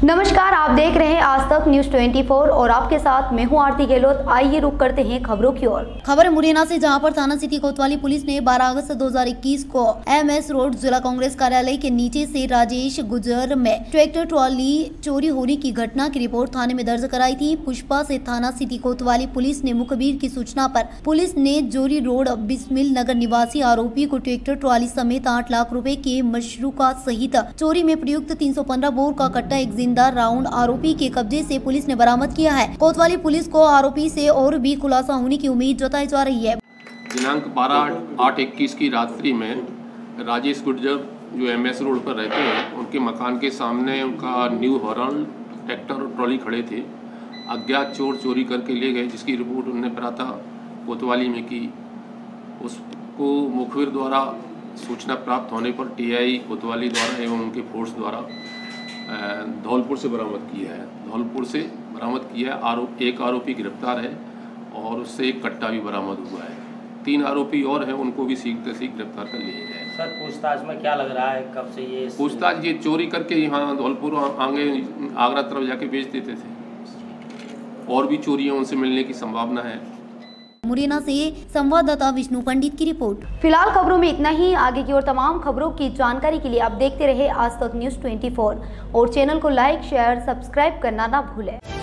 नमस्कार, आप देख रहे हैं आज तक न्यूज 24 और आपके साथ मैं हूं आरती गहलोत। आइए रुक करते हैं खबरों की ओर। खबर मुरैना से, जहां पर थाना सिटी कोतवाली पुलिस ने 12 अगस्त 2021 को MS रोड जिला कांग्रेस कार्यालय के नीचे से राजेश गुजर में ट्रैक्टर ट्रॉली चोरी होने की घटना की रिपोर्ट थाने में दर्ज कराई थी। पुष्पा से थाना सिटी कोतवाली पुलिस ने मुखबिर की सूचना पर पुलिस ने जोरी रोड बिस्मिल नगर निवासी आरोपी को ट्रैक्टर ट्रॉली समेत 8 लाख रुपए के मशरूका सहित चोरी में प्रयुक्त 315 बोर का कट्टा एक जिंदा राउंड आरोपी के कब्जे से पुलिस ने बरामद किया है। कोतवाली पुलिस को आरोपी से और भी खुलासा होने की उम्मीद जताई जा रही है। दिनांक 12/8/21 की रात्रि में राजेश गुर्जर जो MS रोड पर रहते हैं, उनके मकान के सामने उनका न्यू हॉर्न ट्रैक्टर और ट्रॉली खड़े थे। अज्ञात चोर चोरी करके ले गए, जिसकी रिपोर्ट उन्होंने प्रातः कोतवाली में की। उसको मुखबिर द्वारा सूचना प्राप्त होने पर TI कोतवाली द्वारा एवं उनके फोर्स द्वारा धौलपुर से बरामद किया है। धौलपुर से बरामद किया है। एक आरोपी गिरफ्तार है और उससे एक कट्टा भी बरामद हुआ है। 3 आरोपी और हैं, उनको भी शीघ्र से गिरफ्तार कर लिया जाए। सर, पूछताछ में क्या लग रहा है, कब से ये पूछताछ ये चोरी करके यहाँ धौलपुर आगे आगरा तरफ जाके बेच देते थे। और भी चोरियाँ उनसे मिलने की संभावना है। मुरैना से संवाददाता विष्णु पंडित की रिपोर्ट। फिलहाल खबरों में इतना ही। आगे की और तमाम खबरों की जानकारी के लिए आप देखते रहे आज तक न्यूज 24 और चैनल को लाइक, शेयर, सब्सक्राइब करना ना भूलें।